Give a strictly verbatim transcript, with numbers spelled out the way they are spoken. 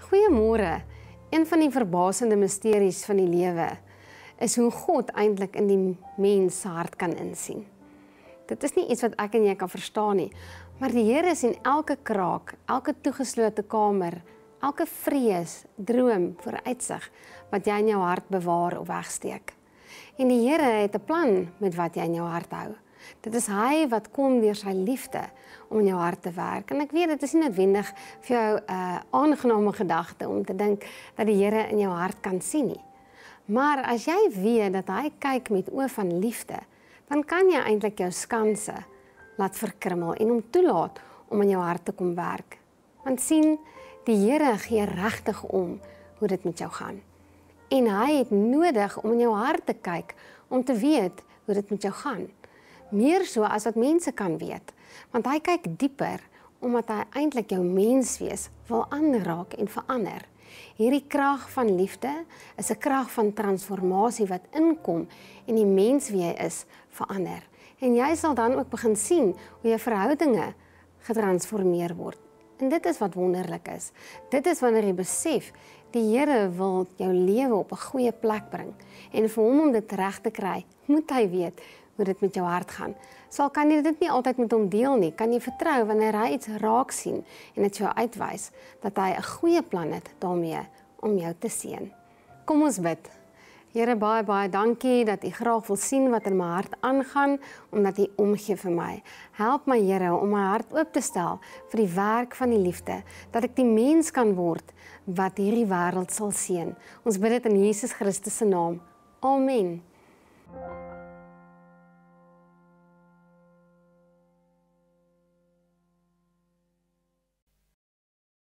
Goeiemôre. Een van die verbasende misteries van die lewe is hoe God eintlik in die mens se hart kan insien. Dit is nie iets wat ek en jy kan verstaan nie, maar die Here sien elke kraak, elke toegeslote kamer, elke vrees, droom, vooruitsig wat jy in jou hart bewaar of wegsteek. En die Here het 'n plan met wat jy in jou hart hou. Dit is hy wat kom deur sy liefde om in jou hart te werk. En ek weet, dit is nie noodwendig vir jou 'n uh, aangename gedagte om te dink dat die Here in jou hart kan sien nie. Maar as jy weet dat hy kyk met oë van liefde, dan kan jy eintlik jou skanse laat verkrummel en hom toelaat om in jou hart te kom werk. Want sien, die Here gee regtig om hoe dit met jou gaan. En hy het nodig om in jou hart te kyk om te weet hoe dit met jou gaan. Meer so as wat mense kan weet, want hy kyk dieper omdat hy eintlik jou menswees wil aanraak en verander. Hierdie krag van liefde is 'n krag van transformasie wat inkom en die mens wie jy is verander. En jy sal dan ook begin sien hoe jou verhoudinge getransformeer word. En dit is wat wonderlik is. Dit is wanneer jy besef, die Here wil jou lewe op 'n goeie plek bring. En vir hom om dit reg te kry, moet hy weet hoe dit met jou hart gaan. Sal kan jy dit nie altyd met hom deel nie, kan jy vertrou wanneer hy iets raak sien en dit jou uitwys, dat hy 'n goeie plan het daarmee om jou te seën. Kom ons bid. Here, baie, baie dankie dat U graag wil sien wat in my hart aangaan, omdat U omgee vir my. Help my, Here, om my hart oop te stel vir die werk van die liefde, dat ek die mens kan word wat hierdie wêreld sal seën. Ons bid dit in Jesus Christus se naam. Amen.